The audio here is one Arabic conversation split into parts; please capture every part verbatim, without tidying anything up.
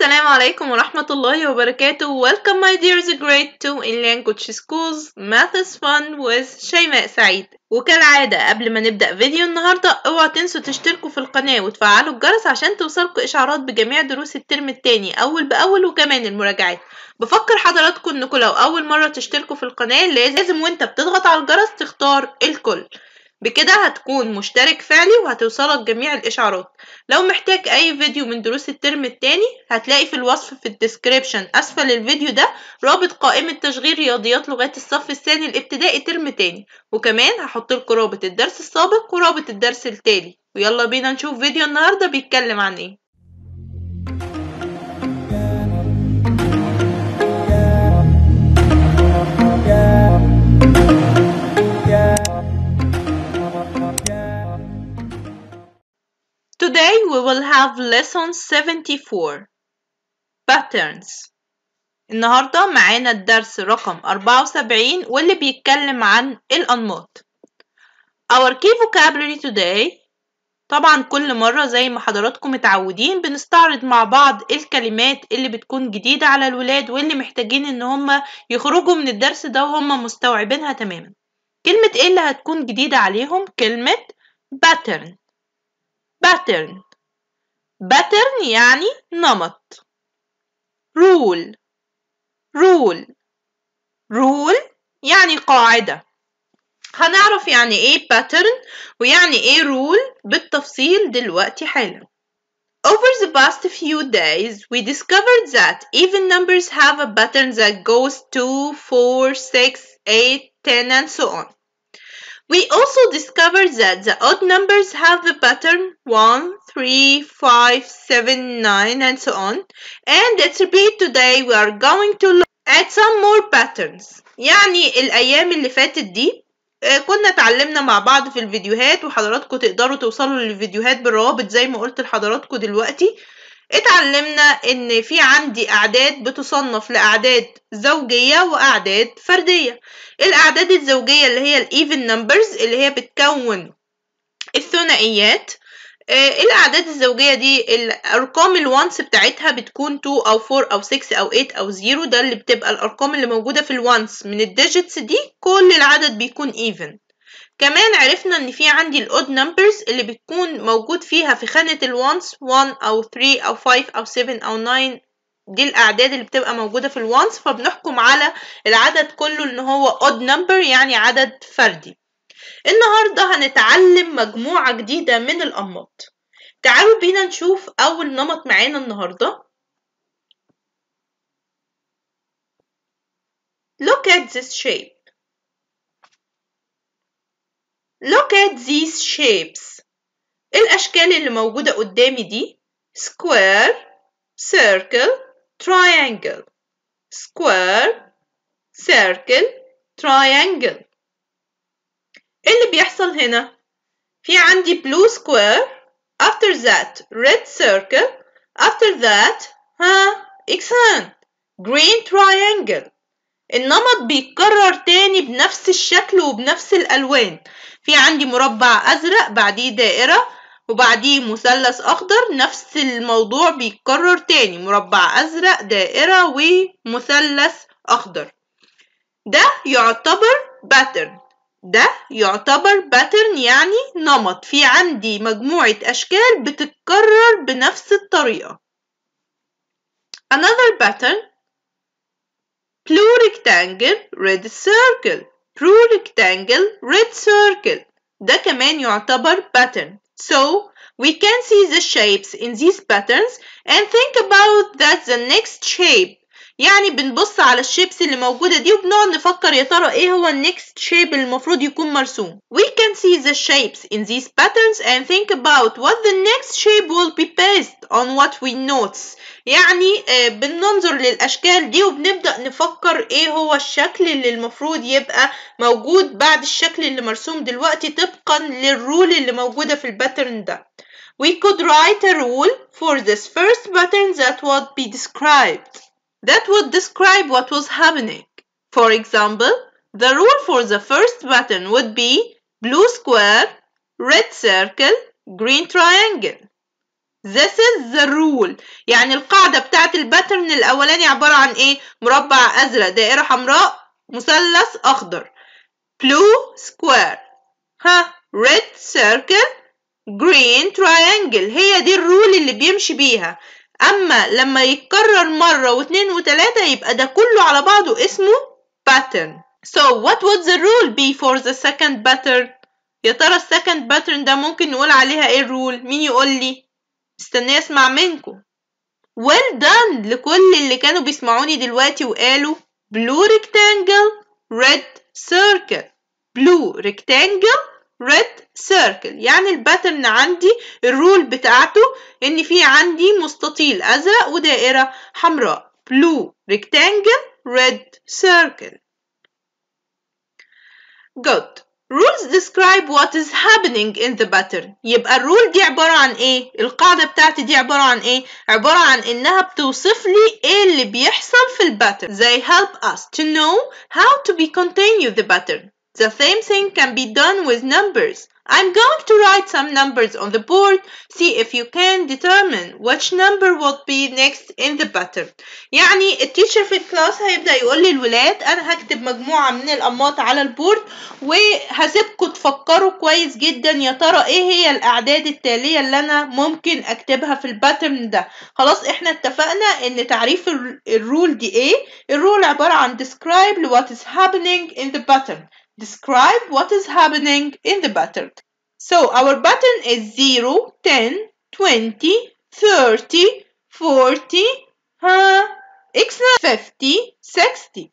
السلام عليكم ورحمة الله وبركاته. Welcome my dears grade two in language schools. Math is fun with شيماء سعيد. وكالعادة قبل ما نبدأ فيديو النهاردة اوعوا تنسوا تشتركوا في القناة وتفعلوا الجرس عشان توصلكوا إشعارات بجميع دروس الترم التاني أول بأول وكمان المراجعات. بفكر حضراتكم انكم لو أول مرة تشتركوا في القناة لازم وانت بتضغط على الجرس تختار الكل، بكده هتكون مشترك فعلي وهتوصلك جميع الإشعارات. لو محتاج أي فيديو من دروس الترم التاني هتلاقي في الوصف في الديسكريبشن أسفل الفيديو ده رابط قائمة تشغيل رياضيات لغات الصف الثاني الابتدائي ترم تاني، وكمان هحط لكم رابط الدرس السابق ورابط الدرس التالي. ويلا بينا نشوف فيديو النهاردة بيتكلم عن ايه. Today we will have lesson seventy-four patterns. النهاردة معانا الدرس رقم أربعة وسبعين واللي بيتكلم عن الأنماط. Our key vocabulary today. طبعا كل مرة زي ما حضراتكم متعودين بنستعرض مع بعض الكلمات اللي بتكون جديدة على الولاد واللي محتاجين ان هم يخرجوا من الدرس ده وهم مستوعبينها تماما. كلمة ايه اللي هتكون جديدة عليهم؟ كلمة pattern. pattern pattern يعني نمط. rule rule rule يعني قاعدة. هنعرف يعني ايه pattern ويعني ايه rule بالتفصيل دلوقتي حالا. Over the past few days we discovered that even numbers have a pattern that goes two, four, six, eight, ten and so on. We also discovered that the odd numbers have the pattern one, three, five, seven, nine and so on. And let's repeat today we are going to look at some more patterns. يعني الأيام اللي فاتت دي كنا اتعلمنا مع بعض في الفيديوهات وحضراتكم تقدروا توصلوا للفيديوهات بالروابط زي ما قلت لحضراتكم دلوقتي. اتعلمنا ان في عندي اعداد بتصنف لاعداد زوجية واعداد فردية. الاعداد الزوجية اللي هي الايفن نمبرز اللي هي بتكون الثنائيات. آه الاعداد الزوجية دي الارقام الوانس بتاعتها بتكون اتنين او اربعة او ستة او تمانية او صفر، ده اللي بتبقى الارقام اللي موجودة في الوانس من الديجيتس دي كل العدد بيكون ايفن. كمان عرفنا ان في عندي الاود نمبرز اللي بتكون موجود فيها في خانة الوانس واحد او تلاتة او خمسة او سبعة او تسعة، دي الاعداد اللي بتبقى موجودة في الوانس، فبنحكم على العدد كله ان هو اود نمبر يعني عدد فردي. النهاردة هنتعلم مجموعة جديدة من الانماط. تعالوا بينا نشوف اول نمط معانا النهاردة. Look at this shape. Look at these shapes. الأشكال اللي موجودة قدامي دي square, circle, triangle. square, circle, triangle. إيه اللي بيحصل هنا؟ في عندي blue square, after that red circle, after that ها excellent green triangle. النمط بيتكرر تاني بنفس الشكل وبنفس الألوان. في عندي مربع أزرق بعديه دائرة وبعديه مثلث أخضر، نفس الموضوع بيتكرر تاني مربع أزرق دائرة ومثلث أخضر. ده يعتبر pattern. ده يعتبر pattern يعني نمط في عندي مجموعة أشكال بتتكرر بنفس الطريقة. Another pattern blue rectangle red circle. blue rectangle red circle. ده كمان يعتبر pattern. So we can see the shapes in these patterns and think about that the next shape. يعني بنبص على الشيبس اللي موجودة دي وبنقعد نفكر يا ترى ايه هو النكست شيب المفروض يكون مرسوم. We can see the shapes in these patterns and think about what the next shape will be based on what we notice. يعني آه بننظر للأشكال دي وبنبدأ نفكر ايه هو الشكل اللي المفروض يبقى موجود بعد الشكل اللي مرسوم دلوقتي طبقا للرول اللي موجودة في الباترن ده. We could write a rule for this first pattern that would be described. That would describe what was happening. For example, the rule for the first pattern would be blue square, red circle, green triangle. This is the rule. يعني القاعدة بتاعت الباترن الأولاني عبارة عن إيه؟ مربع أزرق، دائرة حمراء، مثلث أخضر. Blue square. ها red circle green triangle. هي دي الرول اللي بيمشي بيها. أما لما يتكرر مرة واثنين وثلاثة يبقى ده كله على بعضه اسمه pattern. So what would the rule be for the second pattern؟ يا ترى السكند باترن ده ممكن نقول عليها ايه الرول؟ مين يقول لي؟ مستنيه اسمع منكم. well done لكل اللي كانوا بيسمعوني دلوقتي وقالوا blue rectangle red circle. blue rectangle red circle. يعني الباترن عندي الرول بتاعته ان في عندي مستطيل ازرق ودائره حمراء. blue rectangle red circle. good. rules describe what is happening in the pattern. يبقى الرول دي عبارة عن ايه؟ القاعدة بتاعتي دي عبارة عن ايه؟ عبارة عن انها بتوصف لي ايه اللي بيحصل في الباترن. They help us to know how to be continue the pattern. The same thing can be done with numbers. I'm going to write some numbers on the board. See if you can determine which number would be next in the pattern. يعني التيشر في الكلاس هيبدأ يقول لي الولاد أنا هكتب مجموعة من الأنماط على البورد وهسيبكم تفكروا كويس جدا يا ترى إيه هي الأعداد التالية اللي أنا ممكن أكتبها في الباترن ده. خلاص إحنا اتفقنا إن تعريف الرول دي إيه؟ الرول عبارة عن describe what is happening in the pattern. Describe what is happening in the pattern. So our pattern is zero, ten, twenty, thirty, forty, huh? Excellent. fifty, sixty.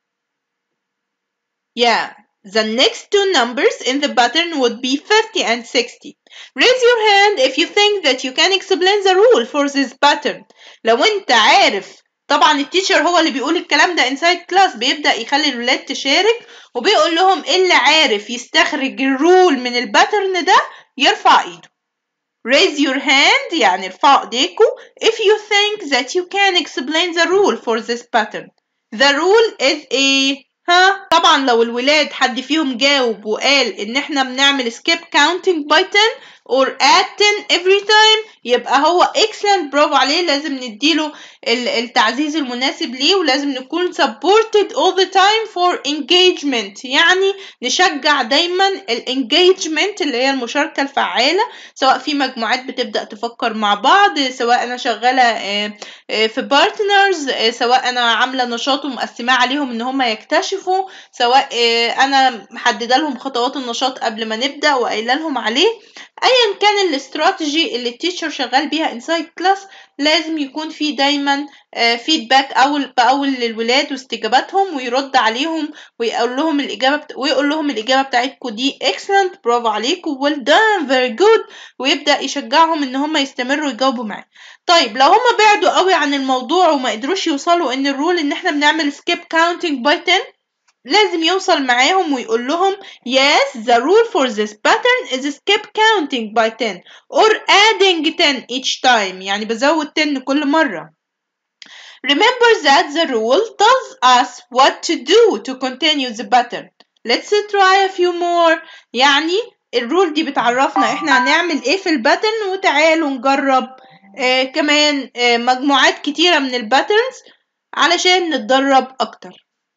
Yeah, the next two numbers in the pattern would be fifty and sixty. Raise your hand if you think that you can explain the rule for this pattern. لو انت عارف، طبعا التيشر هو اللي بيقول الكلام ده inside class، بيبدأ يخلي الولاد تشارك وبيقول لهم اللي عارف يستخرج الرول من الباترن ده يرفع ايده. Raise your hand يعني ارفعوا ايديكم if you think that you can explain the rule for this pattern. The rule is a ها طبعا لو الولاد حد فيهم جاوب وقال ان احنا بنعمل skip counting by ten or add ten every time يبقى هو excellent، برافو عليه، لازم نديله التعزيز المناسب ليه ولازم نكون supported all the time for engagement. يعني نشجع دايما ال engagement اللي هي المشاركة الفعالة، سواء في مجموعات بتبدأ تفكر مع بعض، سواء أنا شغالة في partners، سواء أنا عاملة نشاط ومقسماه عليهم إن هم يكتشفوا، سواء أنا محددة لهم خطوات النشاط قبل ما نبدأ وقايلة لهم عليه. أيا كان الاستراتيجي اللي التيتشر شغال بيها inside class لازم يكون في دايما فيدباك أول بأول للولاد واستجاباتهم ويرد عليهم ويقول لهم الإجابة بت... ويقول لهم الإجابة بتاعتكم دي excellent، برافو عليكم، well done، very good، ويبدأ يشجعهم إن هم يستمروا يجاوبوا معاه. طيب لو هم بعدوا قوي عن الموضوع وما قدروش يوصلوا إن الرول إن إحنا بنعمل skip counting by ten، لازم يوصل معاهم ويقول لهم yes the rule for this pattern is skip counting by ten or adding ten each time. يعني بزود ten كل مرة. Remember that the rule tells us what to do to continue the pattern. Let's try a few more. يعني الرول دي بتعرفنا احنا هنعمل ايه في الباترن، وتعالوا نجرب آه كمان آه مجموعات كتيرة من الباترنز علشان نتدرب اكتر.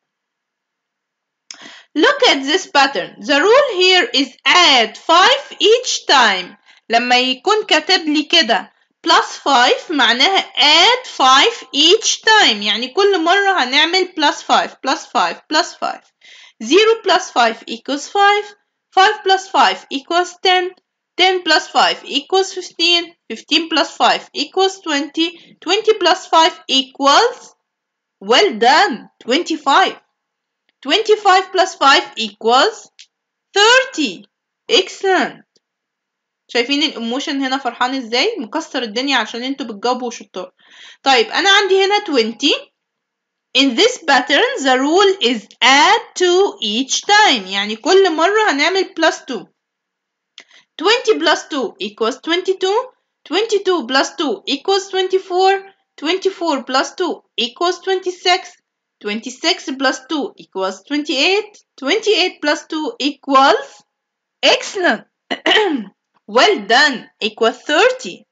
Look at this pattern. The rule here is add five each time. لما يكون كاتب لي كده plus five معناها add five each time، يعني كل مرة هنعمل plus five plus five plus five. zero plus five equals five. five plus five equals ten. ten plus five equals fifteen. fifteen plus five equals twenty. twenty plus five equals, well done, twenty-five. twenty-five plus five equals thirty. Excellent. شايفين الإيموشن هنا فرحان ازاي؟ مكسر الدنيا عشان انتوا بتجاوبوا شطار. طيب أنا عندي هنا twenty. In this pattern the rule is add two each time، يعني كل مرة هنعمل plus two. twenty plus two equals twenty-two. twenty-two plus two equals twenty-four. twenty-four plus two equals twenty-six. twenty-six plus two equals twenty-eight. twenty-eight plus two equals, excellent, well done, equals thirty.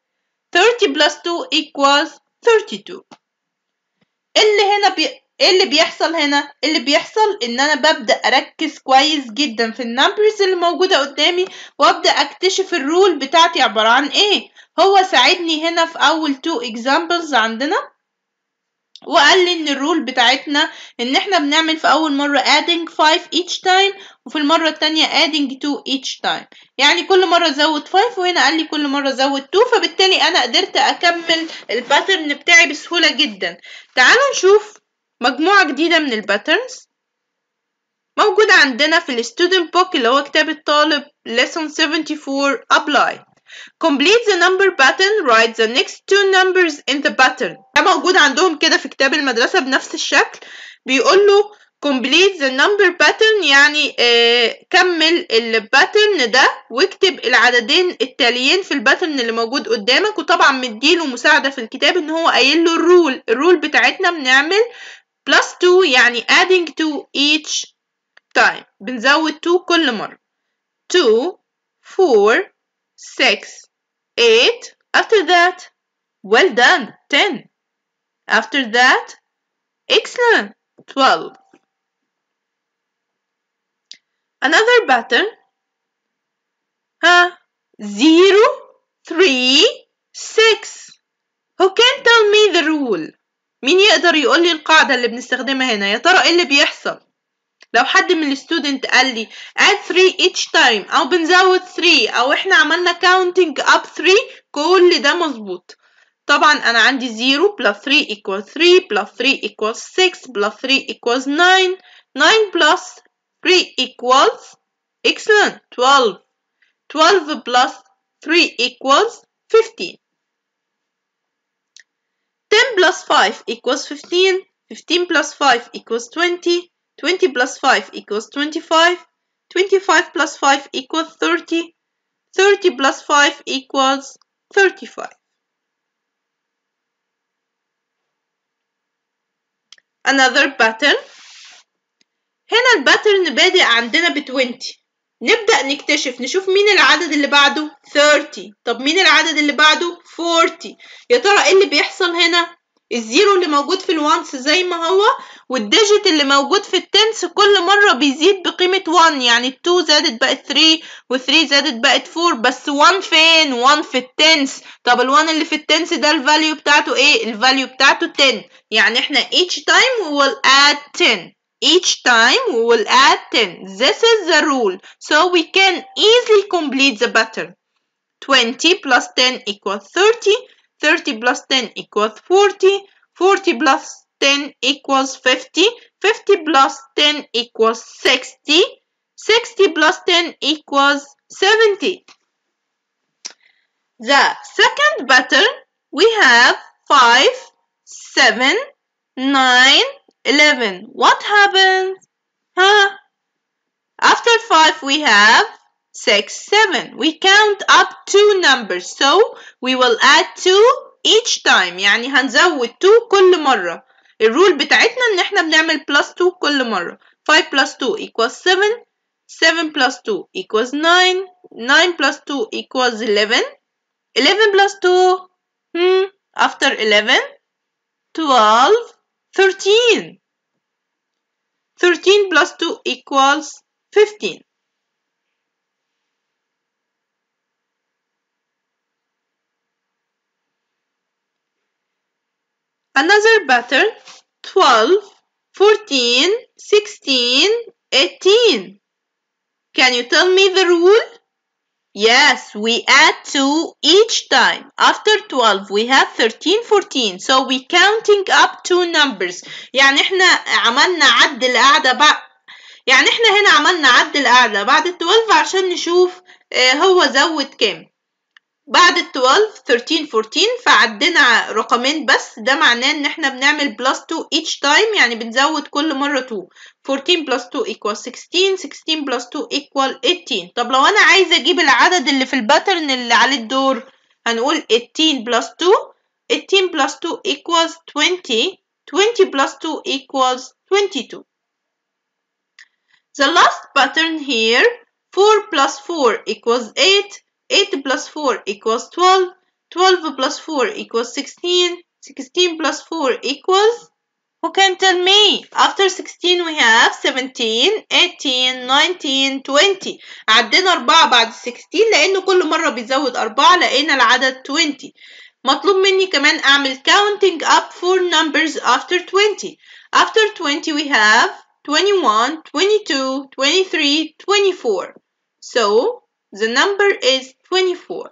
thirty plus two equals thirty-two. اللي هنا بي... ايه اللي بيحصل هنا؟ اللي بيحصل ان انا ببدأ اركز كويس جدا في النمبرز اللي موجودة قدامي وابدأ اكتشف الرول بتاعتي عبارة عن ايه. هو ساعدني هنا في اول two examples عندنا وقال لي ان الرول بتاعتنا ان احنا بنعمل في اول مرة adding five each time وفي المرة التانية adding two each time، يعني كل مرة زود five وهنا قال لي كل مرة زود two، فبالتالي انا قدرت اكمل الباترن بتاعي بسهولة جدا. تعالوا نشوف مجموعة جديدة من الباترنز موجودة عندنا في الستودنت بوك اللي هو كتاب الطالب lesson seventy-four apply. Complete the number pattern, write the next two numbers in the pattern. ده موجود عندهم كده في كتاب المدرسة بنفس الشكل. بيقول له complete the number pattern يعني آه كمل الباترن ده واكتب العددين التاليين في الباترن اللي موجود قدامك. وطبعا مديله مساعدة في الكتاب ان هو قايل له الرول الرول بتاعتنا بنعمل plus two يعني adding two each time، بنزود two كل مرة. two four six eight after that well done ten after that excellent twelve. Another pattern huh? zero three six. Who can tell me the rule؟ مين يقدر يقول لي القاعدة اللي بنستخدمها هنا؟ يا ترى ايه اللي بيحصل لو حد من الستودنت قال لي add three each time او بنزود three او احنا عملنا counting up three؟ كل ده مظبوط. طبعا انا عندي zero plus three equals three plus three equals six plus three equals nine nine plus three equals excellent twelve twelve plus three equals fifteen. ten plus five equals fifteen fifteen plus five equals twenty twenty plus five equals twenty-five twenty-five plus five equals thirty thirty plus five equals thirty-five. Another pattern. هنا الباترن بادئ عندنا ب twenty، نبدأ نكتشف نشوف مين العدد اللي بعده thirty، طب مين العدد اللي بعده forty. يا ترى ايه اللي بيحصل هنا؟ الزيرو اللي موجود في الوانس زي ما هو والديجيت اللي موجود في التنس كل مرة بيزيد بقيمة one، يعني two زادت بقت three و3 زادت بقت four، بس one فين؟ one في التنس. طب الوان اللي في التنس ده الفاليو بتاعته ايه؟ الفاليو بتاعته ten، يعني احنا each time we will add ten. Each time we will add ten. This is the rule. So we can easily complete the pattern. twenty plus ten equals thirty. thirty plus ten equals forty. forty plus ten equals fifty. fifty plus ten equals sixty. sixty plus ten equals seventy. The second pattern we have five, seven, nine, eleven. What happens? Huh? After five we have six, seven. We count up two numbers, so we will add two each time. يعني هنزود two كل مرة. الرول بتاعتنا ان احنا بنعمل plus two كل مرة. five plus two equals seven. seven plus two equals nine. nine plus two equals eleven. eleven plus two hmm, after eleven twelve, thirteen. thirteen plus two equals fifteen. Another pattern twelve, fourteen, sixteen, eighteen. Can you tell me the rule? Yes, we add two each time. After twelve we have thirteen, fourteen. So we counting up two numbers. يعني احنا عملنا عد القاعدة بعد يعني احنا هنا عملنا عد القاعدة بعد ال twelve عشان نشوف اه هو زود كام. بعد ال twelve thirteen fourteen فعدنا رقمين بس، ده معناه ان احنا بنعمل plus two each time، يعني بنزود كل مرة two. fourteen plus two equals sixteen. sixteen plus two equals eighteen. طب لو انا عايزة اجيب العدد اللي في الباترن اللي عليه الدور هنقول eighteen plus two. eighteen plus two equals twenty. twenty plus two equals twenty-two. The last pattern here four plus four equals eight. eight plus four equals twelve. twelve plus four equals sixteen. sixteen plus four equals, who can tell me? After sixteen we have seventeen, eighteen, nineteen, twenty. عدينا أربعة بعد sixteen لأنه كل مرة بيزود أربعة لقينا العدد twenty. مطلوب مني كمان أعمل counting up four numbers after twenty. After twenty we have twenty-one, twenty-two, twenty-three, twenty-four. So the number is twenty-four.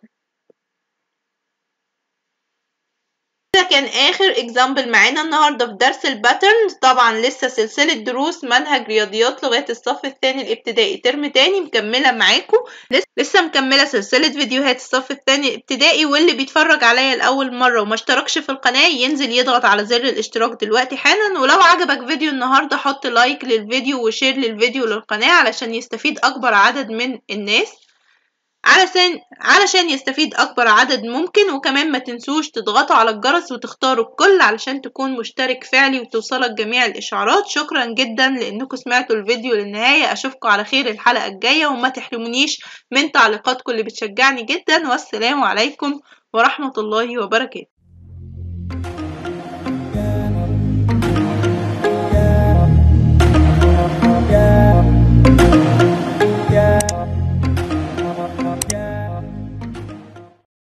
ده كان آخر example معانا النهاردة في درس الباترنز. طبعا لسه سلسلة دروس منهج رياضيات لغاية الصف الثاني الابتدائي ترم تاني مكملة معاكم. لسه مكملة سلسلة فيديوهات الصف الثاني الابتدائي، واللي بيتفرج عليا لأول مرة وما اشتركش في القناة ينزل يضغط على زر الاشتراك دلوقتي حالا. ولو عجبك فيديو النهاردة حط لايك للفيديو وشير للفيديو للقناة علشان يستفيد أكبر عدد من الناس، علشان علشان يستفيد أكبر عدد ممكن. وكمان ما تنسوش تضغطوا على الجرس وتختاروا الكل علشان تكون مشترك فعلي وتوصلك جميع الإشعارات. شكرا جدا لأنكم سمعتوا الفيديو للنهاية. أشوفكم على خير الحلقة الجاية، وما تحرمونيش من تعليقاتكم اللي بتشجعني جدا. والسلام عليكم ورحمة الله وبركاته.